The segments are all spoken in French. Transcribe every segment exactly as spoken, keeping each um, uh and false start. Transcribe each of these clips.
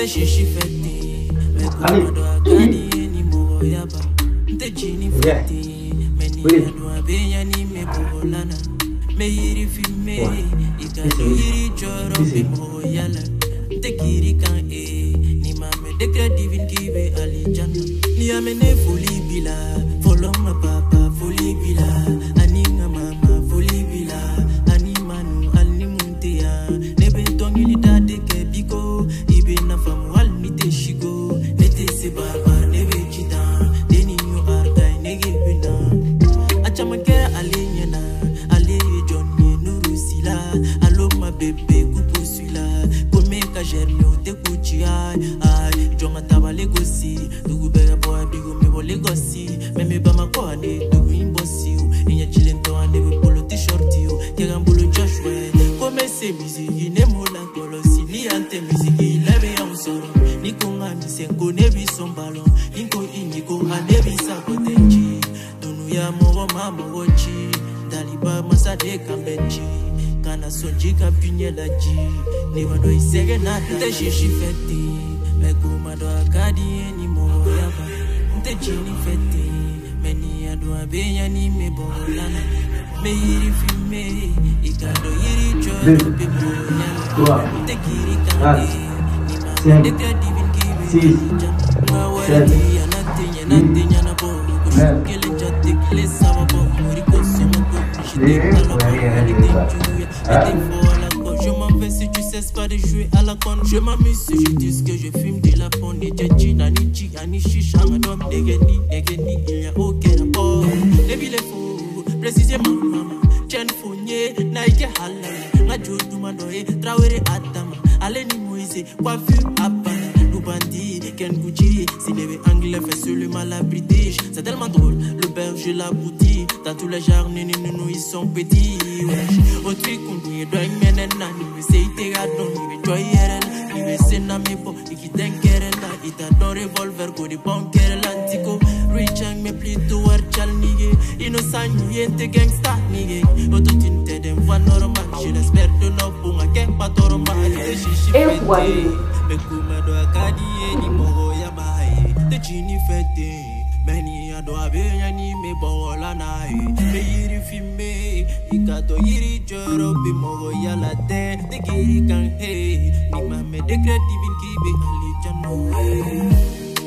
chichi fete, me kumado agadi ni mo yaba. Te jini fete, me ni adu abenya ni me bolana. Me yiri fi me, ika yiri choro bi mo yala. Te kiri kan e, ni mame dekre divin kibe alijana. Ni amene foli bila, follow ma papa foli bila. Aninga mama foli bila, animanu alimuntea. Nebe tongi ni dade ke biko, ibe na famu al ni te shigo. Nete se baba nebe chita, deni yo arkai nege bina. Achama kera alinyana, ali Johnny nurusila. Alo ma bebe kupo suila, kome ka germe o te kuchi ay ay. Jonga taba legosi, dugu bega boy bigo me bo legosi. Me me ba makwane, dugu imbosi u. Inya chilento ane we polo t-shirti u. Kega mbolo Joshua, kome se miziki ne mola kolosi. Ni ante miziki lebe ya usoro. Niko nga misenko nebi sombalo. Inko iniko anebi sakotenji. Dunu ya moro mama wochi. Daliba masade kambenji. Kana sonji kapinye daji. Ni wado isege nata. Te shishi feti. Me kumado akadi eni moro yaba. Te jini feti. Me ni adu abenya ni me bolana. Me yiri fi me. Ikado yiri choro pe moro. Te kiri kande. Ni mame dekra divin kiwe. Ma wadi yanate yanate yanabo. Kushukele jate kile sawa bo. Muri kosomo bo. Je m'en vais si tu cesses pas de jouer à la con. Je m'amuse si je dis que je fume de la ponde. Djeji, Nanichi, Anishi, Shangadom, Negeni, Negeni, il n'y a aucun rapport. Les villes fous, précisément maman. Tien Fournier, Naïke Halal. Nadjo Doumadoye, Traoré Atama. Aleni Moïse, coiffure Abba. Loubandi, Ken Gucci. Si les anglais fait seulement la british. C'est tellement drôle, le berger la boutique. Dans tous les jardins, nous ils sont petits. Au truc qu'on dit, doit y mener nan. Il veut s'y gadon, il veut joyer elle. Il veut s'y namé po, il qui t'enquête là. Il t'a don revolver, go de banquer l'antico. Rich and me plutôt archal nigga. Innocent, y'en te gangsta nigga. Auto tune te dem voix normal. Je l'espère de nos pour ma quête pas trop mal. Et voilà. Me kumado akadi eni moro yabai. Te jini fete. Meni ado abenya ni me bola nai. Me yiri fi me. Ikato yiri joro bi moro yala te. Te kiri kan hey. Ni mame dekre divin kibe alijano.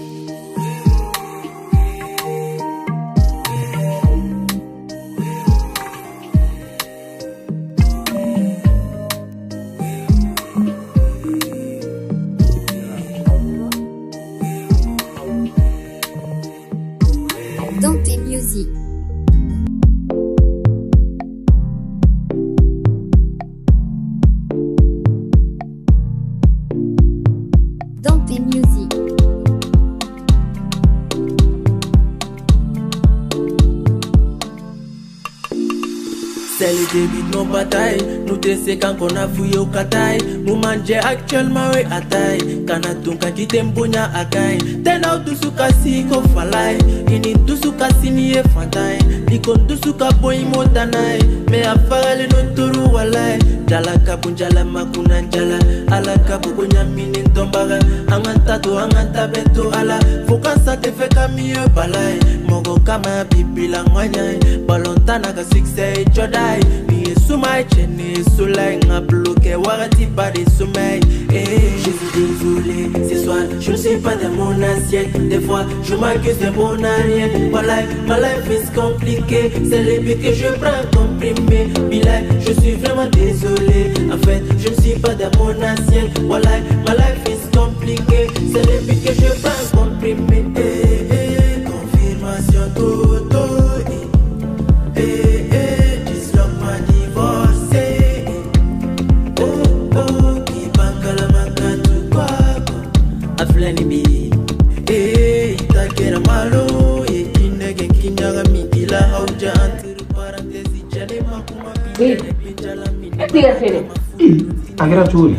C'est le début de nos batailles. Nous te sais quand on a fouillé au Kataï. Nous mangeons actuellement oui à taille. Quand on a quitté Mbonya à Kaï. Tena ou tout kasi ko falai. Ini tout kasi ni e fantai. Likon tout ka boy motanai. Mais à faire le non turu walai. Jala kabunjala makuna jala. Ala kabunya minin tombaga. Anganta to anganta beto ala. Fokansa te fe kamiyo balai. Mogo kama bibila ngwanyai. Balontana ka succès chodai. Mi sumai chene sulai nga bloqué warati pas de sommeil. Eh, je suis désolé, ce soir je ne suis pas dans mon assiette. Des fois je m'accuse de bon à rien. Voilà, ma life is compliquée. C'est le but que je prends comprimé. Bilai, je suis vraiment désolé. En fait, je ne suis pas dans mon assiette. Voilà, ma life is compliquée. C'est le but que je prends comprimé. Eh, eh, confirmation toto. Eh, eh, eh, disloque ma divorcée. Oh, oh, qui banque la manca tu quoi. Aflani bi. Eh, ta kera malo. Eh, kinege kinyaga mikila hauja antiru parantesi jale makuma bi. Tiga sini. Akhirnya curi.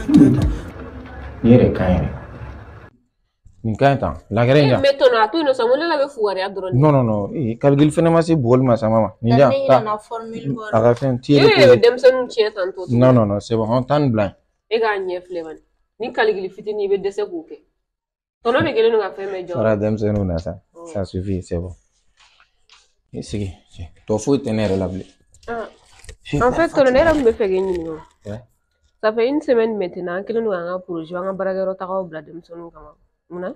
Nire kain. Ninkai tang. Lagere nja. Metona tu ino samule la be fuare adron. No no no. Eh, kalgil fene masih bol masa mama. Ninja. Ta. Na formule bol. Aga fen tiere. Eh, dem sen chie tanto. No no no, c'est bon. On tan blanc. E ga nye flevan. Ni caliguli fitini be dese kouke. Tono be gele no ga fait mes jobs. Voilà, dem c'est nous ça. Ça suffit, c'est bon. Ici, toi faut tenir la blé. Ah. En fait, tono ne ram be fait gagner non. Ça fait une semaine maintenant que nous avons un projet, on a baragé au taro bla dem sonu kama. Muna?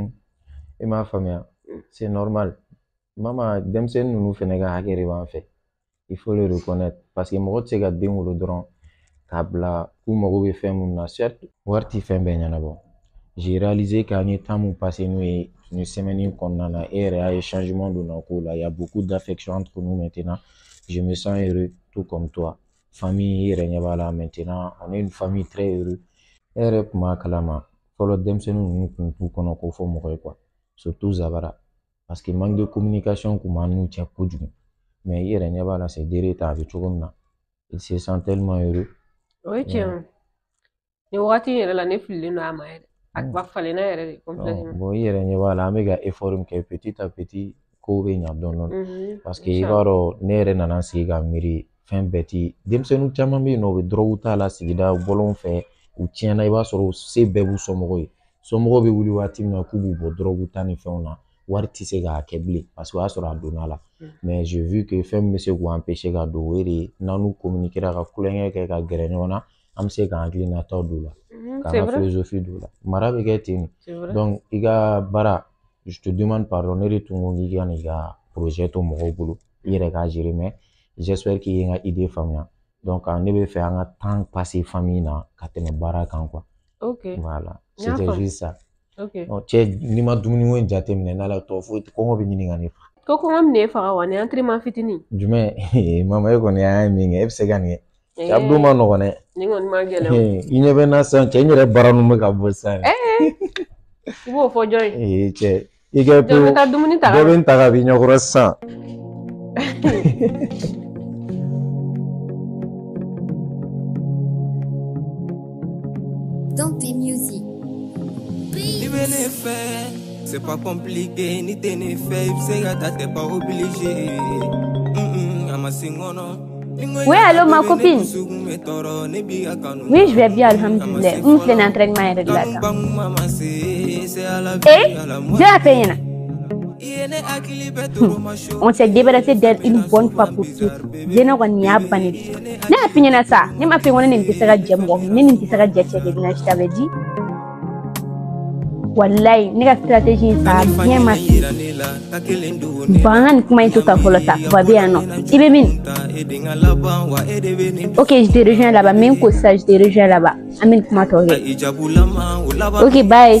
Et ma famille, c'est normal. Maman, dem c'est nous nous fait néga hakeri en fait. Il faut le reconnaître parce que moi c'est gardé ou le dron kabla ou moi be fait mon assiette warti fait ben yana bon. J'ai réalisé qu'à un temps où passé nous une semaine qu'on a et il changement de nos cours là, il y a beaucoup d'affection entre nous maintenant. Je me sens heureux tout comme toi. Famille là maintenant, on est une famille très heureuse. Et ma kalama, follow dem c'est nous nous tout qu'on a qu'on fait mourir quoi. Surtout Zabara parce qu'il manque de communication comme nous tient coup du. Mais hier là c'est direct avec tout comme ça. Il se sent tellement heureux. Oui tiens. Ni wakati yere la ne fili no amaire. Akba fale na yere complètement. Bon hier là mega effort que petit à petit ko be nya don non. Parce que ibaro nere nana siga miri fin beti demsenu chama mi no be drowta la sigida bolon fe u tiena iba soro se bebu somogo yi somogo be wuli wati na kubu bo drowta ni feuna warti se ga keble parce que a soro adona la mais j'ai vu que fem monsieur ko empêcher ga do weri nanu communiquer ga kulenge ke ga grenyona am se ga anglina to do la ka philosophie do la marabe ke tini donc iga bara je te demande pardon ne retungo ngi ga ni ga projet to mo gulu yere ga gérer mais j'espère qu'il y a une idée famille. Donc, on devait faire un temps passé famille na katene baraka quoi. OK. Voilà. C'était juste ça. OK. Donc, tu ni ma dumuni won jate mena na la to fo ko ngo be ni ngani fa. Ko ko ngam ne fa wa ne entraînement fitini. Jume mama e ko ne ay mi nge fse gani. Abdou ma no ne. Ni ngon ma gele. Inye be na san che nyere baranu me ka bosan. Eh. Ibo fo joy. Eh che. Ige po. Je ta dumuni ta. Je ben ta ga bi nyokoro san. Dans tes musiques. C'est pas compliqué, ni t'es ni fait, c'est gata, t'es pas obligé. Oui, allô ma copine. Oui, je vais bien, alhamdoulilah. On fait un entraînement et réglé. Eh, je la fais. On s'est débarrassé d'elle une bonne fois pour toutes. Je n'ai rien banni. Ne fini na ça. Ne m'a fait on ne te sera jambo. Ne ne te sera jaché que je t'avais dit. Wallahi, la stratégie ça a bien marché. Ban comment tout à fait ça va bien non. Ibe bin. OK, je te rejoins là-bas même que ça je te rejoins là-bas. Amen comment toi. OK, bye.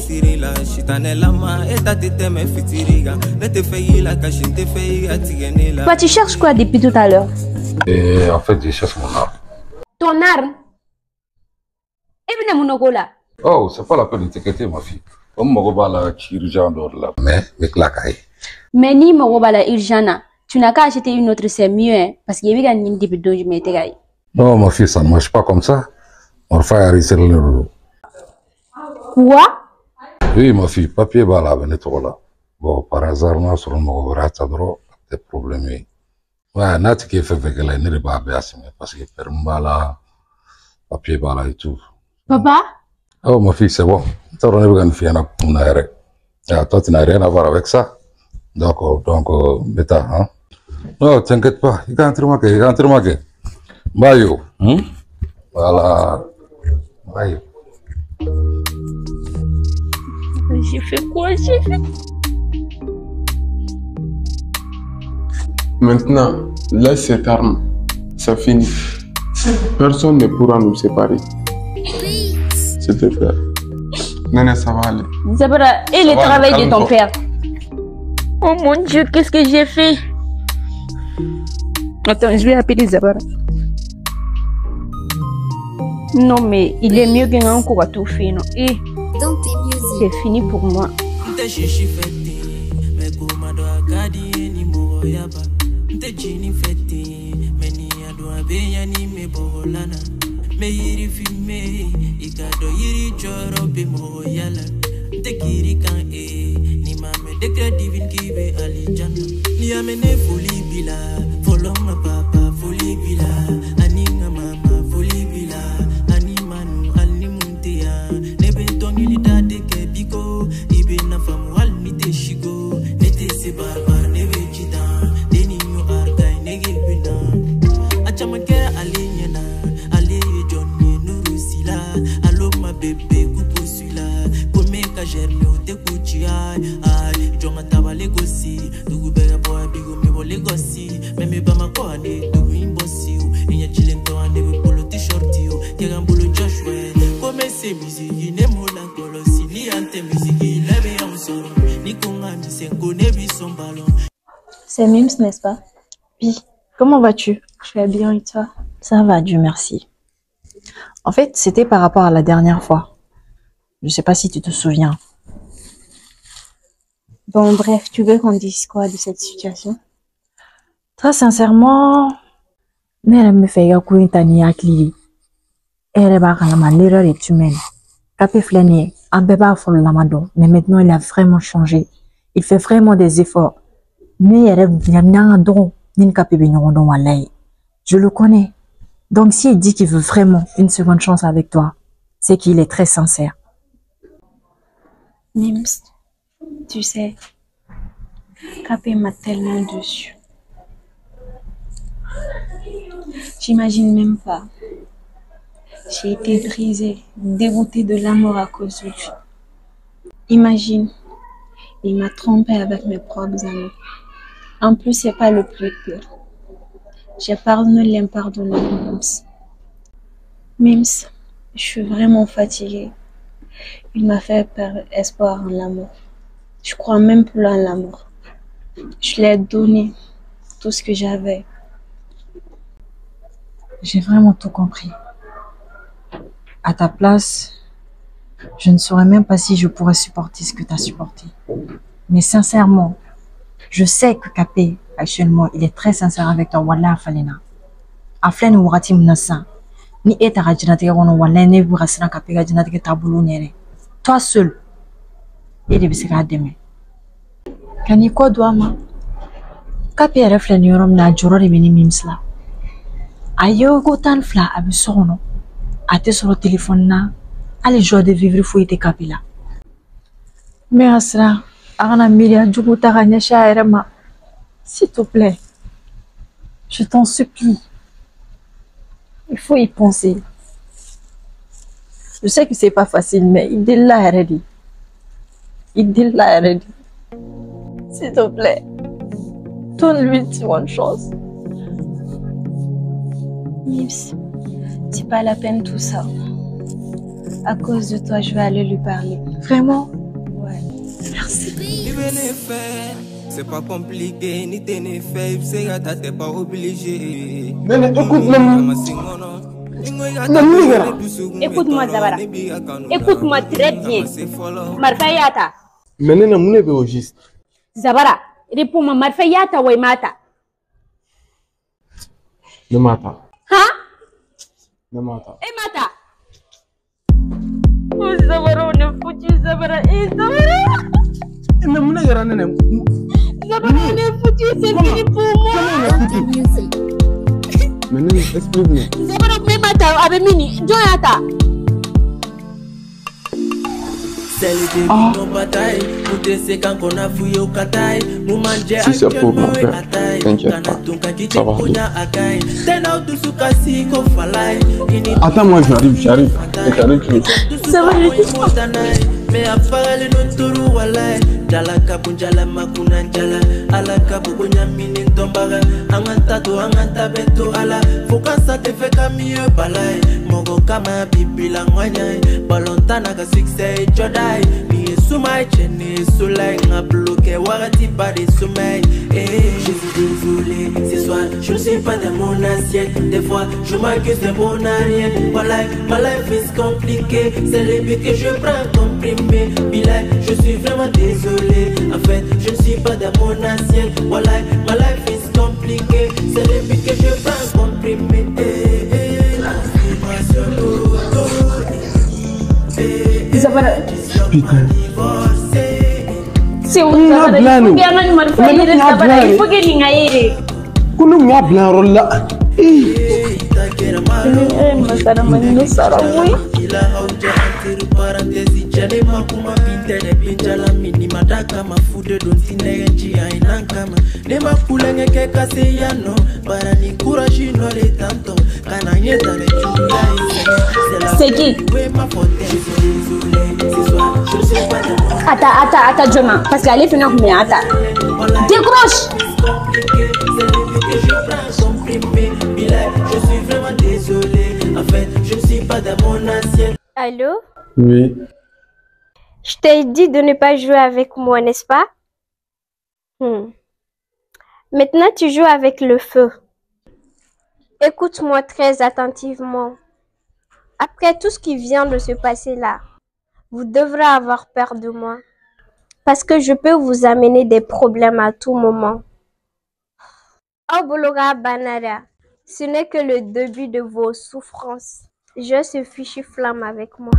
Toi tu cherches quoi depuis tout à l'heure? Et en fait, je cherche mon arme. Ton arme? Et bien mon ogola. Oh, c'est pas la peine de t'inquiéter ma fille. Comme Mogobala urgent là. Mais, mais claquaille. Mais ni Mogobala urgent, tu n'as qu'à acheter une autre, c'est mieux, hein, parce qu'il y a une début de je m'étais. Non, ma fille, ça ne marche pas comme ça. On va faire arrêter le. Quoi? Oui, ma fille, papier bala, ben là. Bon, par hasard, on a sur le Mogobala, ça doit des problèmes. Ouais, n'a pas qui fait avec elle, n'est pas bien, parce que per mbala, papier bala et tout. Papa? Oh, ma fille, c'est bon. Tu n'as rien à voir avec ça. Donc, donc, bêta, hein. Non, t'inquiète pas. Il y a un truc, il y a un truc. Bayo. Voilà. Bayo. J'ai fait quoi? J'ai fait. Maintenant, laisse cette arme. Ça finit. Personne ne pourra nous séparer. S'il te plaît. Nene, ça va aller. Zabara, et le travail de ton père. Oh mon Dieu, qu'est-ce que j'ai fait? Attends, je vais appeler Zabara. Non, mais il est mieux qu'un encore à tout fait, non? Et c'est fini pour moi. Me yiri filme ikado yiri choro be mo yala te kiri kan e ni mame de divine ki be alijana ni amene foli bila follow ma papa foli bila ani mama foli bila ani manu ali muntia ne C'est Mims, n'est-ce pas? Oui. Comment vas-tu? Je vais bien et toi? Ça va, Dieu merci. En fait, c'était par rapport à la dernière fois. Je sais pas si tu te souviens. Bon, bref, tu veux qu'on dise quoi de cette situation? Très sincèrement, elle me fait une tani akli. Elle va kalama l'erreur est humaine. Capé flâner, un bébé a fait la mado, mais maintenant il a vraiment changé. Il fait vraiment des efforts. Mais elle je le connais. Donc s'il dit qu'il veut vraiment une seconde chance avec toi, c'est qu'il est très sincère. Mims, tu sais, Capé m'a tellement déçu. J'imagine même pas. J'ai été brisée, dégoûtée de l'amour à cause de lui. Imagine, il m'a trompée avec mes propres amis. En plus, c'est pas le plus pire. J'ai pardonné l'impardonnable, Mims. Mims, je suis vraiment fatiguée. Il m'a fait perdre espoir en l'amour. Je crois même plus en l'amour. Je lui ai donné tout ce que j'avais. J'ai vraiment tout compris. À ta place, je ne saurais même pas si je pourrais supporter ce que tu as supporté. Mais sincèrement, je sais que Capé, actuellement, il est très sincère avec toi. Wallah, Falena. Aflen ou Ratim Nassa. Ni et ta rajinate on wallah ne bu rasna Capé rajinate tabulu nere. Toi seul. Il est bisika deme. Kani ko doa ma. Capé reflen yorom na jorori mini mimsla. Ayo go tan fla abisono. Ate sur le téléphone na. Allez joie de vivre fou ite Capé là. Mais asra, arana miria juguta ganyasha erema. S'il te plaît, je t'en supplie. Il faut y penser. Je sais que c'est pas facile, mais il est là, ready. Il est là, ready. S'il te plaît, donne-lui une chance. Mims, c'est pas la peine tout ça. À cause de toi, je vais aller lui parler. Vraiment? Ouais. Merci. C'est pas compliqué, ni t'es ni fait, c'est que t'es pas obligé. Mais écoute, maman. Écoute-moi, Zabara. Écoute-moi très bien. Marfayata. Mais Nena, mon est au juste. Zabara, réponds-moi, Marfayata ou Mata? Ne mata. Hein? Ne mata. Et Mata? Oh, Zabara, on est foutu, Zabara. Et Zabara. Mais mon est grand, Nena. Zabara, on est foutu, c'est fini pour moi. Mais Nena, explique-moi. Zabara, mais Mata, avec Mini, Joyata. C'est le début de nos batailles. Pour te séquer quand on a fouillé au Kataï. Si c'est pour mon frère, t'inquiète pas. Ça va aller. Attends-moi, j'arrive, j'arrive. J'arrive, j'arrive. Ça va aller. Mais à parler de tourou walai jala kabunjala makuna jala ala kabunya minin tombaga anganta to anganta beto ala fokasa te feka mieux balai mogo kama bibila ngwanya balontana ka succès jodai ni sumai cheni sulai nga bloqué warati pas de sommeil eh je suis désolé ce soir je ne suis pas dans mon assiette des fois je m'accuse de mon rien voilà ma life is compliqué c'est le but que je prends comprimé Bilay, je suis vraiment désolé. En fait, je ne suis pas dans mon assiette. Voilà, ma life is compliqué. C'est le but que je prends comprimé. Zabara. Putain. C'est où Zabara? Il faut que tu me fasses Zabara. Il faut que tu me fasses. Kunu m'a blanc rôle là. Eh, ma sara mani sara oui. Parenthèse, j'allais ma kuma pintele pinjala mini madaka mafude don tinegenji ainankama ne makulenge ke kaseyano para ni courage no le tanto kana yeta le chula c'est qui? Attends, attends, attends, Joma, parce qu'elle est finie mais attends. Décroche. Je suis vraiment désolé. En fait, je ne suis pas dans mon assiette. Allô? Oui. Je t'ai dit de ne pas jouer avec moi, n'est-ce pas? hmm. Maintenant, tu joues avec le feu. Écoute-moi très attentivement. Après tout ce qui vient de se passer là, vous devrez avoir peur de moi. Parce que je peux vous amener des problèmes à tout moment. Obologa Banara, ce n'est que le début de vos souffrances. Je suis fichu flamme avec moi.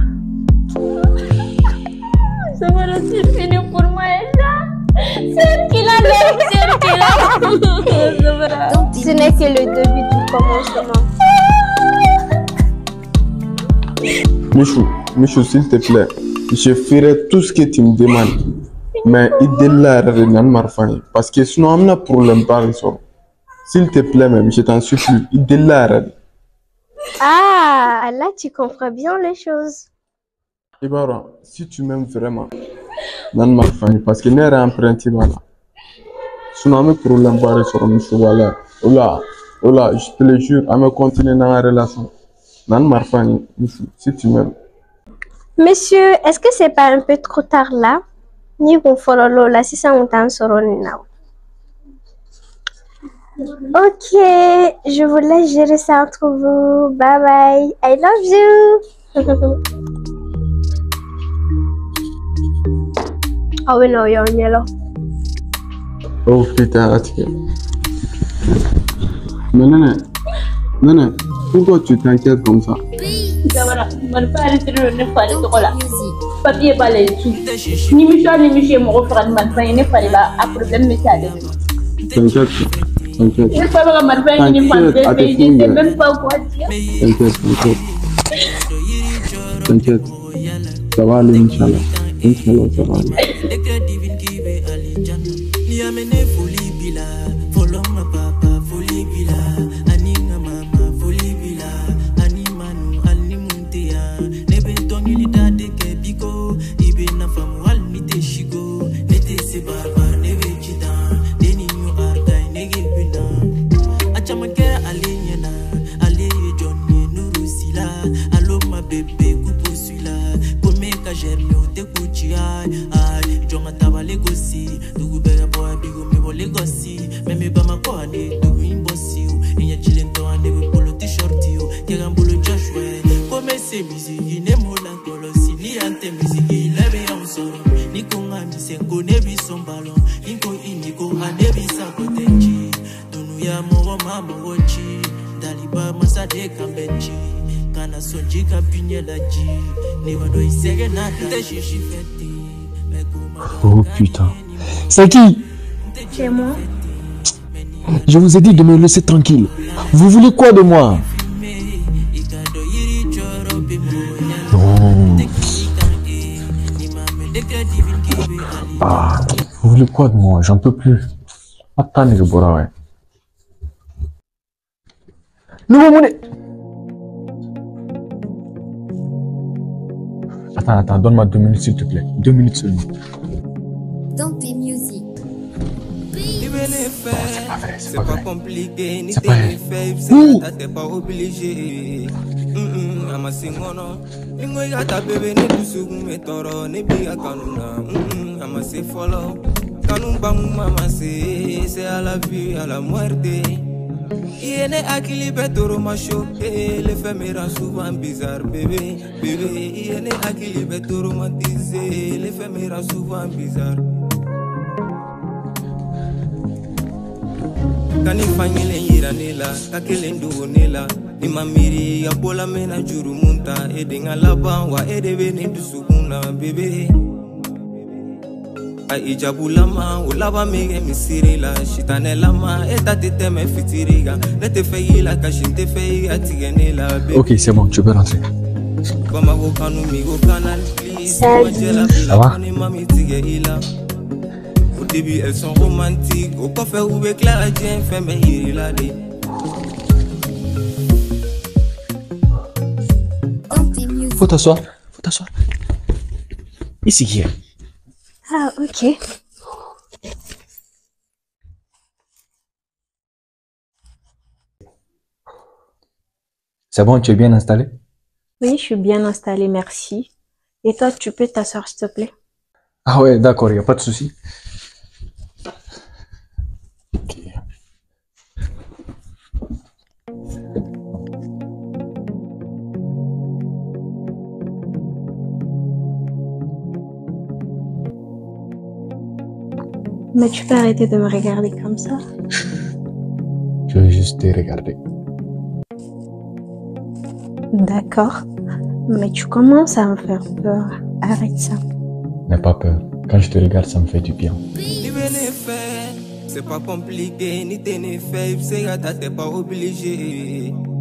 Ça va être fini pour moi, ça. C'est qu'il a l'air, c'est qu'il a. Ce n'est que le début du commencement. Michou, Michou, s'il te plaît, je ferai tout ce que tu me demandes. Mais il de parce que sinon, on a un problème par exemple. S'il te plaît, même, je t'en supplie, il de Ah, là, tu comprends bien les choses. Ibara, si tu m'aimes vraiment, nan marfani parce que n'est rien emprunté voilà. Sinon, on a un problème par exemple, Michou, voilà. Oula, oula, je te le jure, on va continuer dans la relation. Nan marfani, Michou, si tu m'aimes. Monsieur, est-ce que c'est pas un peu trop tard là? Ni qu'on follow là, si ça on t'en sort now. Ok, je vous laisse gérer ça entre vous. Bye bye. I love you. Ah oui, non, you're yellow. Oh putain, là, tu Mais non, non, non, pourquoi tu t'inquiètes comme ça? Papier pas les sous. Ni Michel ni Michel me refera de malfaire, il n'est pas là. À problème, mais ça t'inquiète, t'inquiète. Je ne sais pas comment malfaire, il n'est pas là. Je ne sais même pas quoi dire. T'inquiète, t'inquiète. T'inquiète. Ça va aller, Inch'Allah. Inch'Allah, ça va aller. Oh putain. C'est qui? C'est moi. Je vous ai dit de me laisser tranquille. Vous voulez quoi de moi? Non. Ah, vous voulez quoi de moi? J'en peux plus. Attendez, le bora, ouais. Nouveau monnaie. Attends, attends, donne-moi deux minutes s'il te plaît. Deux minutes seulement. Dans tes musiques. Non, c'est pas vrai, c'est pas vrai. C'est pas vrai. Ouh! T'es pas obligé. Amasingono, bébé ne pusugu me toro ne biga kanuna. Amase follow, kanumbangu mama c'est à la vie à la muerte. Yene akili betoro macho, les femmes me rendent souvent bizarre, bébé, bébé. Yene akili betoro romantisé, les femmes me rendent souvent bizarre. Kani fanyele yiranela, kakelendu onela, ni mamiri ya bola mena juru munta, edinga laba wa edebe ne dusuguna bebe. A ijabulama, ulaba mege misirila, shitane lama, eta tete me fitiriga, nete feyila kashinte feyiga tigenela bebe. Ok, c'est bon, tu peux rentrer. Bamago kanu migo kanal, please, ça va? Au début elles sont romantiques, au coffre où éclaire Dieu fait mais il a dit. Faut t'asseoir, faut t'asseoir. Ici qui est? Ah, ok. C'est bon, tu es bien installé? Oui, je suis bien installée, merci. Et toi, tu peux t'asseoir, s'il te plaît? Ah ouais, d'accord, il n'y a pas de souci. Okay. Mais tu peux arrêter de me regarder comme ça. Je veux juste te regarder. D'accord. Mais tu commences à me faire peur. Arrête ça. N'aie pas peur. Quand je te regarde, ça me fait du bien. C'est pas compliqué, ni t'es ni fait, c'est t'es pas obligé.